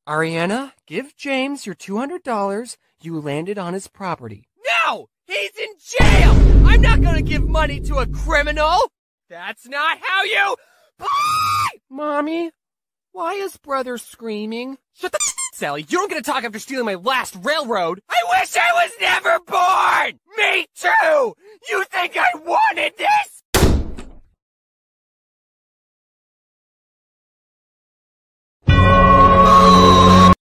Ariana, give James your $200. You landed on his property. No! He's in jail! I'm not gonna give money to a criminal! That's not how you... Mommy, why is brother screaming? Shut the Sally, you don't get to talk after stealing my last railroad! I wish I was never born! Me too! You think I wanted this?